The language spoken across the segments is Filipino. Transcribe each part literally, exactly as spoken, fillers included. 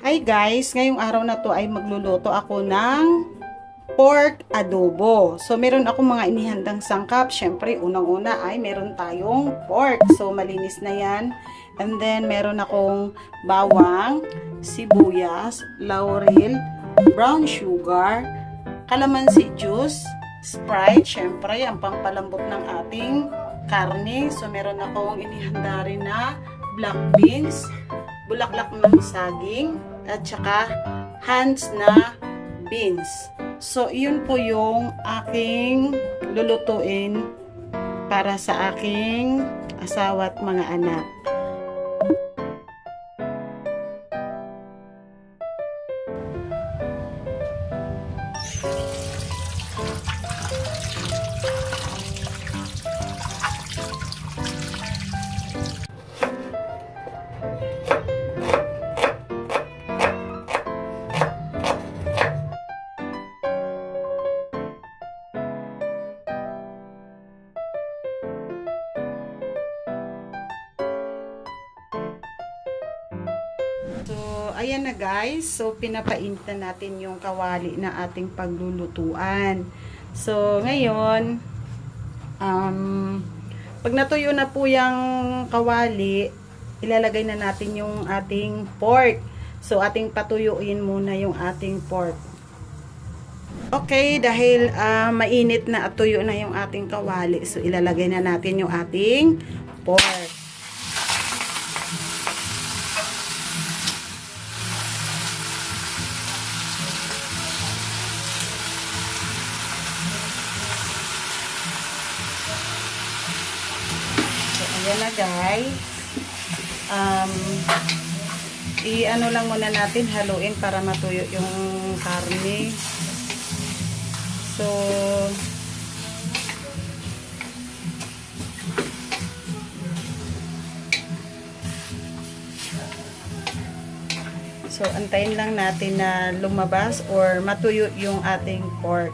Hi guys, ngayong araw na to ay magluluto ako ng pork adobo. So meron ako mga inihandang sangkap. Syempre unang-una ay meron tayong pork. So malinis na yan. And then meron akong bawang, sibuyas, laurel, brown sugar, calamansi juice, Sprite, syempre ang pampalambot ng ating karne. So meron akong inihanda rin na black beans, bulaklak ng saging, at saka hands na beans. So, yun po yung aking lulutuin para sa aking asawa at mga anak. So, ayan na guys. So, pinapainit na natin yung kawali na ating paglulutuan. So, ngayon, um, pag natuyo na po yung kawali, ilalagay na natin yung ating pork. So, ating patuyuin muna yung ating pork. Okay, dahil uh, mainit na at tuyo na yung ating kawali, so ilalagay na natin yung ating pork. Ayan na guys, um, i-ano lang muna natin, haluin para matuyo yung karne. So, so antayin lang natin na lumabas or matuyo yung ating pork.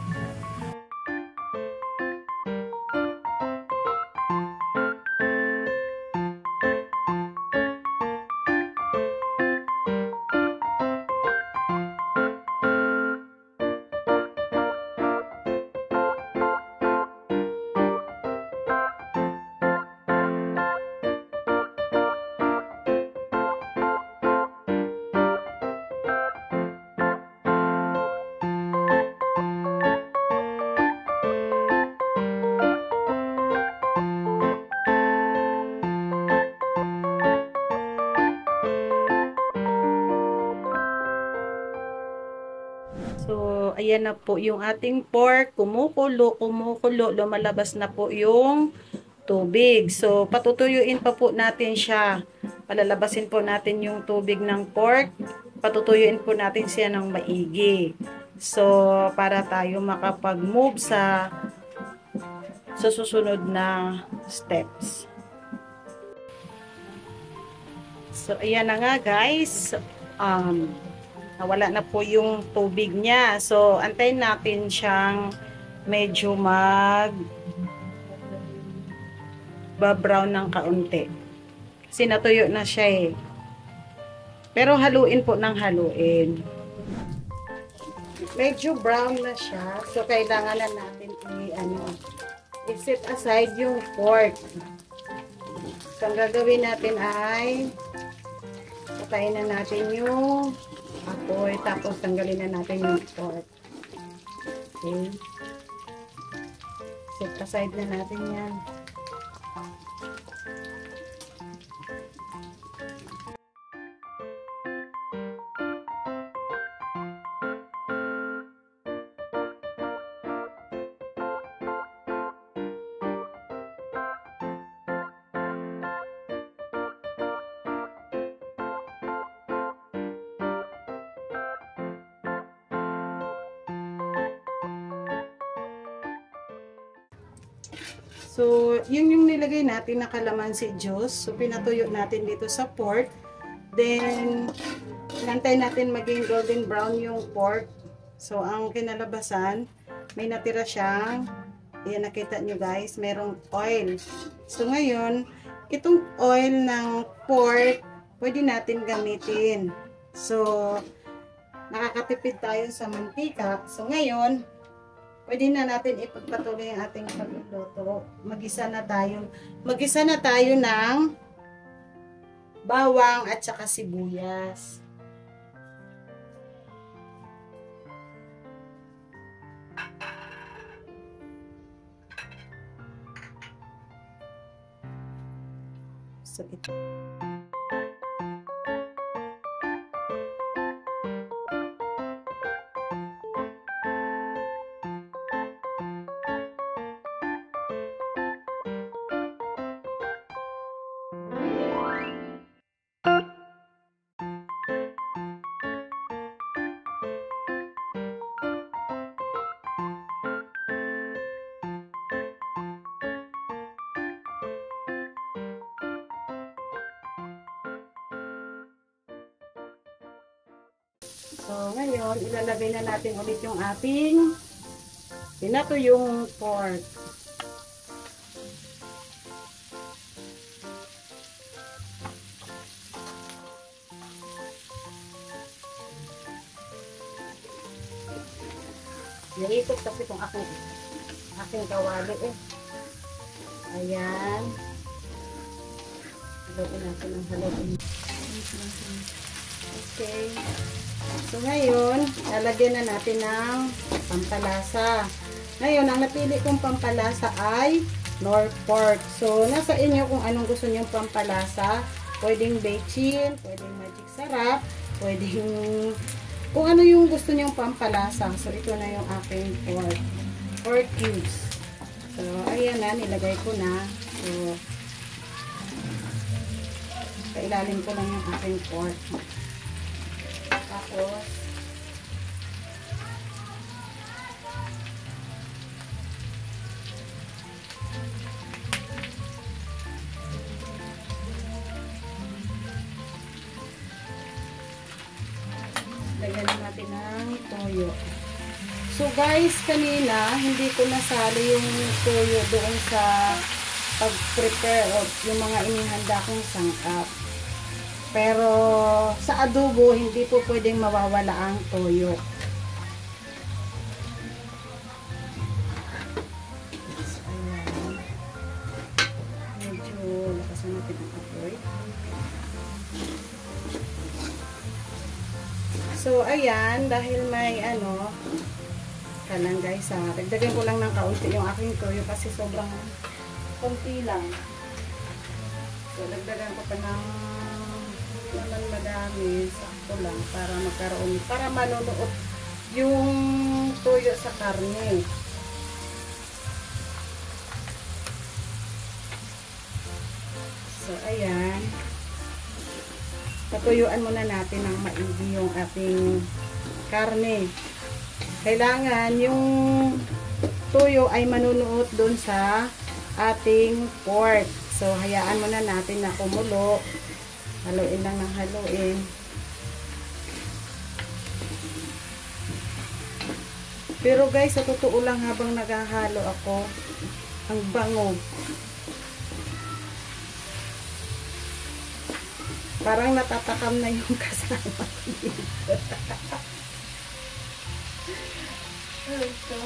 So, ayan na po yung ating pork. Kumukulo, kumukulo. Lumalabas na po yung tubig. So, patutuyuin pa po natin siya. Palalabasin po natin yung tubig ng pork. Patutuyuin po natin siya ng maigi. So, para tayo makapag-move sa, sa susunod na steps. So, ayan na nga guys. Um... Nawala na po yung tubig niya. So, antayin natin siyang medyo mag ba-brown ng kaunti. Kasi natuyo na siya eh. Pero haluin po ng haluin. Medyo brown na siya. So, kailangan na natin i-ano, i-set aside yung pork. So, ang gagawin natin ay patayin na natin yung apoy, tapos tanggalin na natin yung pork. Okay. Set aside na natin yan. So, yun yung nilagay natin na calamansi juice. So, pinatuyo natin dito sa pork. Then, nantay natin maging golden brown yung pork. So, ang kinalabasan, may natira siyang, yan nakita nyo guys, merong oil. So, ngayon, itong oil ng pork, pwede natin gamitin So, nakakatipid tayo sa mantika. So, ngayon, pwede na natin ipagpatuloy ang ating pagluluto. Magisa na tayo. Magisa na tayo ng bawang at saka sibuyas. So, ito. So, ngayon, ilalagay na natin ulit yung ating pinatuyong pork. Naikot kasi itong aking, aking kawali eh. Ayan. Halawin natin ang halawin. Okay. So, ngayon, lalagyan na natin ng pampalasa. Ngayon, ang napili kong pampalasa ay Knorr pork. So, nasa inyo kung anong gusto nyong pampalasa. Pwedeng bechin, pwedeng magic sarap, pwedeng kung ano yung gusto nyong pampalasa. So, ito na yung aking pork. Pork cubes. So, ayan na, nilagay ko na. So, kailalim ko lang yung aking pork. Tapos, lagyan natin ng toyo. So guys, kanina hindi ko nasali yung toyo doon sa pag-prepare of yung mga inihanda kong sangkap. Pero sa adobo, hindi po pwedeng mawawala ang toyo. So, ayan. Medyo lakasan natin ang apoy. So, ayan. Dahil may ano, kalang guys ha. Dagdagan ko lang ng kaunti yung aking toyo kasi sobrang konti lang. So, dagdagan ko pa ng naman madami, sakto lang para magkaroon, para manunuot yung toyo sa karne. So, ayan. Patuyuan muna natin ng maigi yung ating karne. Kailangan yung tuyo ay manunuot dun sa ating pork. So, hayaan muna natin na kumulo. Haluin lang ng haluin. Pero guys, sa totoo lang habang naghahalo ako, ang bango. Parang natatakam na yung kasama dito. Ito.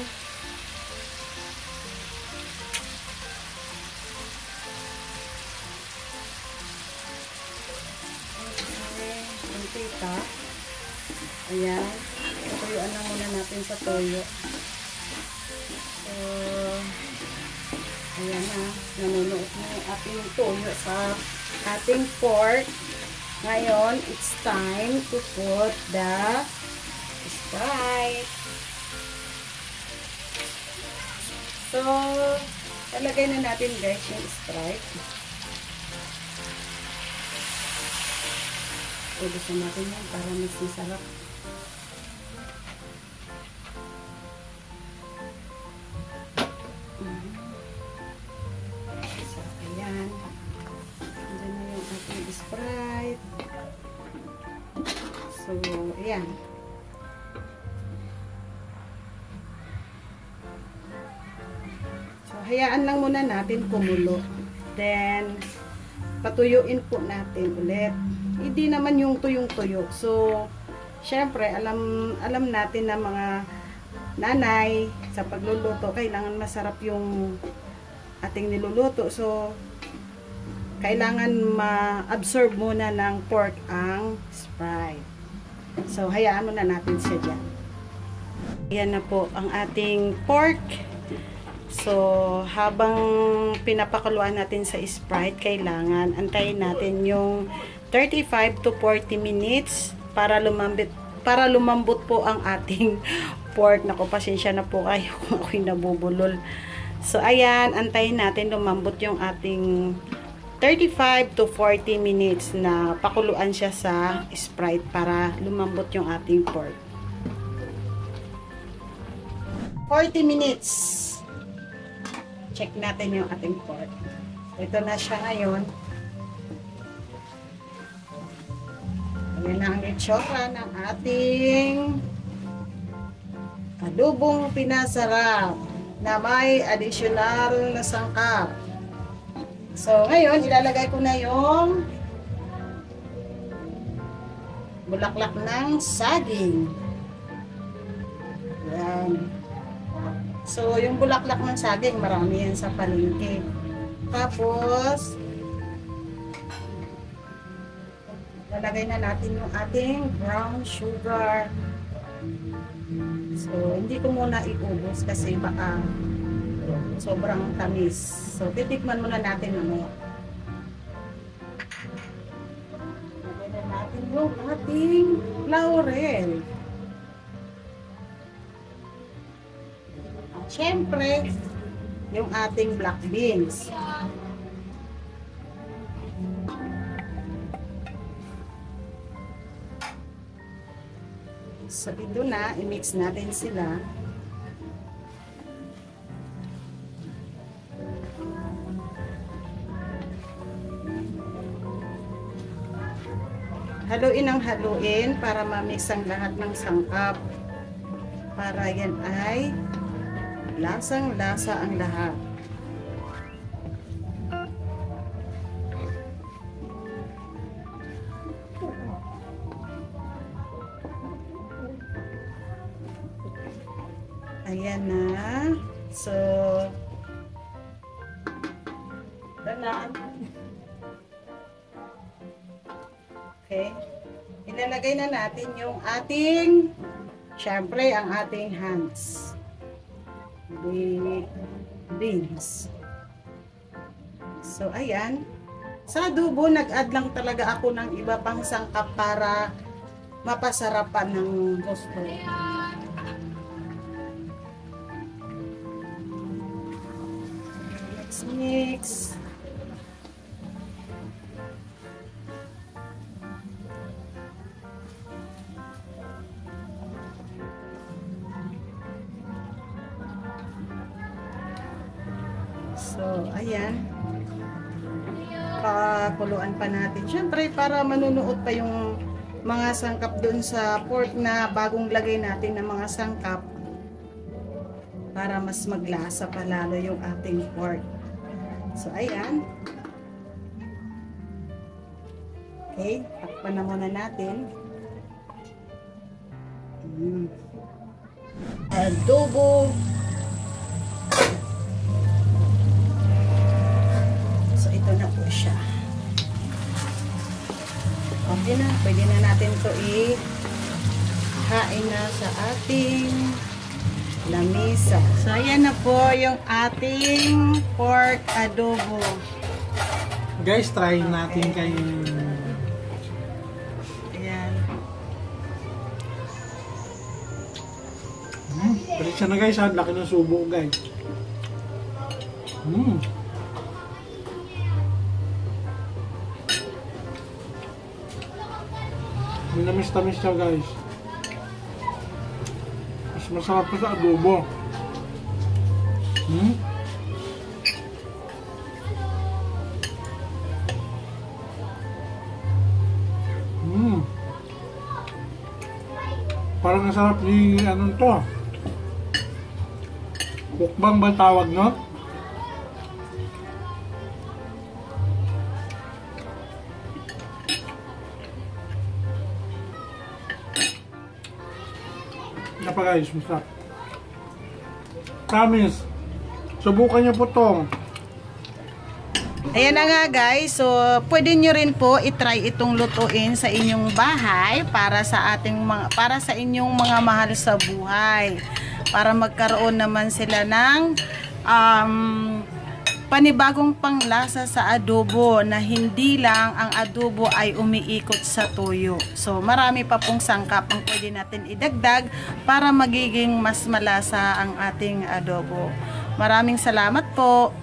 Mantika. Ayan. Tuyuan na muna natin sa toyo. So, ayan na. Nanunuot na yung ating toyo sa ating pork. Ngayon, it's time to put the Sprite. So, talagay na natin guys yung Sprite. Ubusan natin yan para mas masarap. So, ayan. Diyan na yung ating Sprite. So, ayan. So, hayaan lang muna natin kumulo. Then, patuyuin po natin ulit. hindi naman yung tuyong-tuyo. So, syempre, alam, alam natin na mga nanay, sa pagluluto, kailangan masarap yung ating niluluto. So, kailangan ma-absorb muna ng pork ang Sprite. So, hayaan muna natin siya dyan. Ayan na po ang ating pork. So, habang pinapakuluan natin sa Sprite, kailangan antayin natin yung thirty-five to forty minutes para lumambot, para lumambot po ang ating pork. Naku, pasensya na po kayo kung ako'y nabubulol. So, ayan, antayin natin lumambot yung ating thirty-five to forty minutes na pakuluan siya sa Sprite para lumambot yung ating pork. forty minutes. Check natin yung ating pork. Ito na siya ngayon. Ayan na ang itsura ng ating adobong pinasarap na may additional na sangkap. So, ngayon, ilalagay ko na yung bulaklak ng saging. Ayan. So, yung bulaklak ng saging, marami yan sa palengke. Tapos, lalagay na natin yung ating brown sugar. So, hindi ko muna iubos kasi baka sobrang tamis. So, titikman muna natin mamaya. Lagay na natin yung ating laurel. At syempre, yung ating black beans. So, ito na, i-mix natin sila. Haluin ang haluin para ma-mix ang lahat ng sangkap. Para yan ay lasang-lasa ang lahat. Ayan na. So, danan. Okay. Ilalagay na natin yung ating, syempre, ang ating hands. The beans. So, ayan. Sa adobo, nag-add lang talaga ako ng iba pang sangkap para mapasarapan ng gusto. Let's mix. So, ayan. Pakuluan pa natin. Siyempre, para manunuot pa yung mga sangkap doon sa pork na bagong lagay natin ng mga sangkap para mas maglasa pa lalo yung ating pork. So, ayan. Okay. Takpan na muna natin. Mm. Adobo. Ito na po siya. Okay na. Pwede na natin ito i-hain na sa ating lamesa. So, ayan na po yung ating pork adobo. Guys, try natin okay. Kayo. Ayan. Hmm, balik siya na guys. Ha? Laki ng subo guys. Hmm. Minamis-tamis siya guys. Mas masarap pa sa adobo. Hmm? Hmm. Parang nasarap ni ano to. Mukbang ba tawag no? pa guys, masarap. Promise. Subukan niyo po to. Ayan na nga guys, so pwede nyo rin po i-try itong lutuin sa inyong bahay para sa ating mga para sa inyong mga mahal sa buhay. Para magkaroon naman sila ng um, panibagong panglasa sa adobo na hindi lang ang adobo ay umiikot sa tuyo. So marami pa pong sangkap ang pwede natin idagdag para magiging mas malasa ang ating adobo. Maraming salamat po.